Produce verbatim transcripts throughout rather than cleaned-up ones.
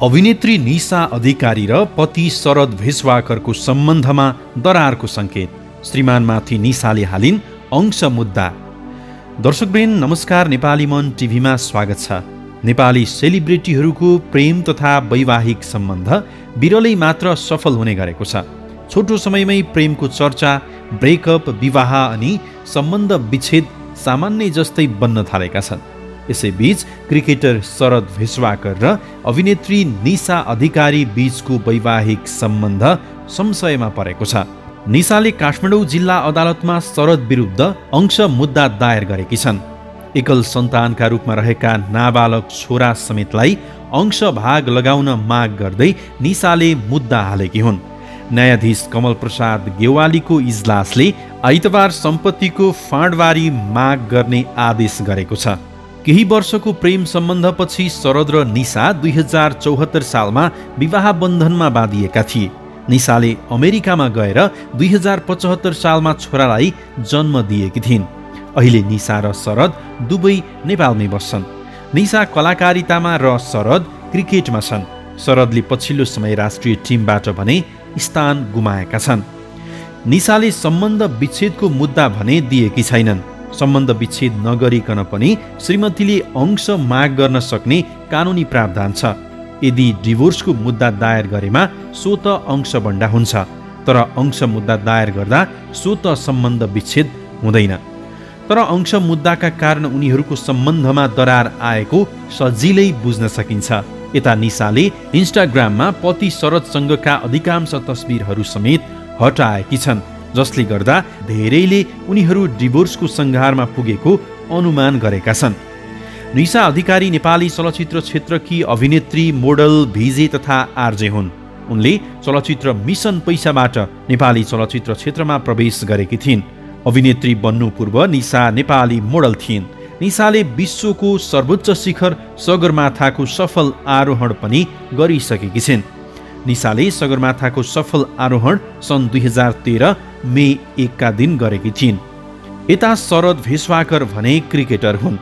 अभिनेत्री निशा अधिकारी र पति शरद भेषवाकरको सम्बन्धमा दरारको सङ्केत, श्रीमानमाथि निशाले हालिन् अंश मुद्दा। दर्शकवृन्द नमस्कार, नेपाली मन टिभीमा स्वागत छ। नेपाली सेलिब्रिटीहरूको प्रेम तथा वैवाहिक सम्बन्ध बिरलै मात्र सफल हुने गरेको छ। छोटो समयमै प्रेमको चर्चा, ब्रेकअप, विवाह अनि सम्बन्ध विच्छेद सामान्य जस्तै बन्न थालेका छन्। यसैबीच क्रिकेटर शरद भेषवाकर र अभिनेत्री निशा अधिकारी बीचको वैवाहिक सम्बन्ध संशयमा परेको छ। निशाले काठमाडौँ जिल्ला अदालतमा शरद विरुद्ध अंश मुद्दा दायर गरेकी छन्। एकल सन्तानका रूपमा रहेका नाबालक छोरा समेतलाई अंश भाग लगाउन माग गर्दै निशाले मुद्दा हालेकी हुन्। न्यायाधीश कमल प्रसाद गेवालीको इजलासले आइतबार सम्पत्तिको फाँडबारी माग गर्ने आदेश गरेको छ। केही वर्षको प्रेम सम्बन्धपछि शरद र निशा दुई हजार चौहत्तर सालमा विवाह बन्धनमा बाँधिएका थिए। निशाले अमेरिकामा गएर दुई हजार पचहत्तर सालमा छोरालाई जन्म दिएकी थिइन्। अहिले निशा र शरद दुवै नेपालमै बस्छन्। निशा कलाकारितामा र शरद क्रिकेटमा छन्। शरदले पछिल्लो समय राष्ट्रिय टिमबाट भने स्थान गुमाएका छन्। निशाले सम्बन्ध विच्छेदको मुद्दा भने दिएकी छैनन्। सम्बन्ध विच्छेद नगरिकन पनि श्रीमतीले अंश माग गर्न सक्ने कानुनी प्रावधान छ। यदि डिभोर्सको मुद्दा दायर गरेमा स्वत अंश बन्डा हुन्छ, तर अंश मुद्दा दायर गर्दा स्वत सम्बन्ध विच्छेद हुँदैन। तर अंश मुद्दाका कारण उनीहरूको सम्बन्धमा दरार आएको सजिलै बुझ्न सकिन्छ। यता निशाले इन्स्टाग्राममा पति शरदसँगका अधिकांश तस्बिरहरू समेत हटाएकी छन्, जसले गर्दा धेरैले उनीहरू डिभोर्सको सङ्घारमा पुगेको अनुमान गरेका छन्। निशा अधिकारी नेपाली चलचित्र क्षेत्रकी अभिनेत्री, मोडल, भिजे तथा आरजे हुन्। उनले चलचित्र मिसन पैसाबाट नेपाली चलचित्र क्षेत्रमा प्रवेश गरेकी थिइन्। अभिनेत्री बन्नु पूर्व निशा नेपाली मोडल थिइन्। निशाले विश्वको सर्वोच्च शिखर सगरमाथाको सफल आरोहण पनि गरिसकेकी छिन्। निशाले सगरमाथाको सफल आरोहण सन् दुई हजार तेह्र मे एकका दिन गरेकी थिइन्। यता शरद भेषवाकर भने क्रिकेटर हुन्।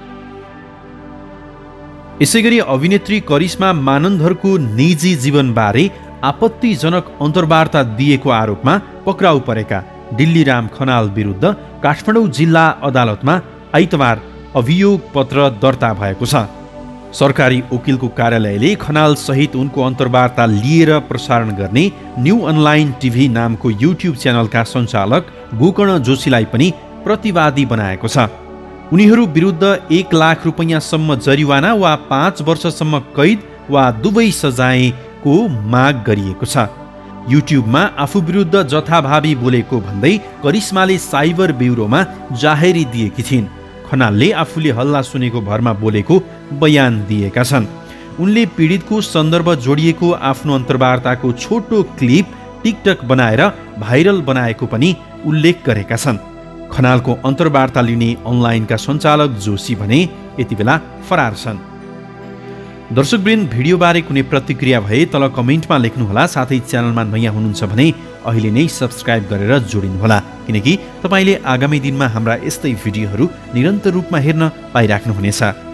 यसैगरी अभिनेत्री करिश्मा मानन्धरको निजी जीवनबारे आपत्तिजनक अन्तर्वार्ता दिएको आरोपमा पक्राउ परेका डिल्लीराम खनाल विरुद्ध काठमाडौँ जिल्ला अदालतमा आइतबार अभियोग पत्र दर्ता भएको छ। सरकारी वकिलको कार्यालयले खनाल सहित उनको अन्तर्वार्ता लिएर प्रसारण गर्ने न्यू अनलाइन टिभी नामको युट्युब च्यानलका सञ्चालक गोकर्ण जोशीलाई पनि प्रतिवादी बनाएको छ। उनीहरू विरुद्ध एक लाख रुपैयाँसम्म जरिवाना वा पाँच वर्षसम्म कैद वा दुवै सजायको माग गरिएको छ। युट्युबमा आफू विरुद्ध जथाभावी बोलेको भन्दै करिश्माले साइबर ब्युरोमा जाहेरी दिएकी थिइन्। खनालले आफूले हल्ला सुनेको भरमा बोलेको बयान दिएका छन्। उनले पीडितको सन्दर्भ जोडिएको आफ्नो अन्तर्वार्ताको छोटो क्लिप टिकटक बनाएर भाइरल बनाएको पनि उल्लेख गरेका छन्। खनालको अन्तर्वार्ता लिने अनलाइनका सञ्चालक जोशी भने यति बेला फरार छन्। दर्शकवृन्द, भिडियोबारे कुनै प्रतिक्रिया भए तल कमेन्टमा लेख्नुहोला। साथै च्यानलमा नयाँ हुनुहुन्छ भने अहिले नै सब्स्क्राइब गरेर जोडिनुहोला, किनकि तपाईँले आगामी दिनमा हाम्रा यस्तै भिडियोहरू निरन्तर रूपमा हेर्न पाइराख्नुहुनेछ।